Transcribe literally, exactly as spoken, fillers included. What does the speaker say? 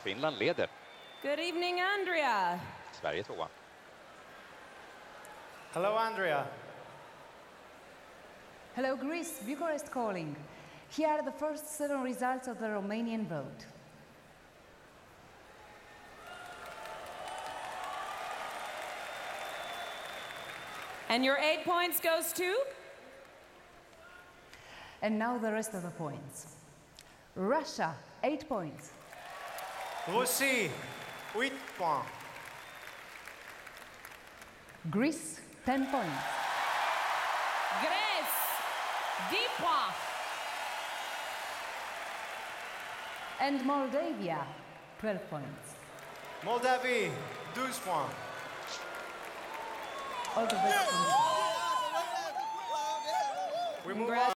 Finland leder. Good evening, Andreea. Sverige tvåa. Hello, Andreea. Hello, Greece. Bucharest calling. Here are the first seven results of the Romanian vote. And your eight points goes to? And now the rest of the points. Russia, eight points. Russie, huit points. Greece, ten points. Grèce, dix points. And Moldavia, twelve points. Moldavie, douze points. All the best. We move on.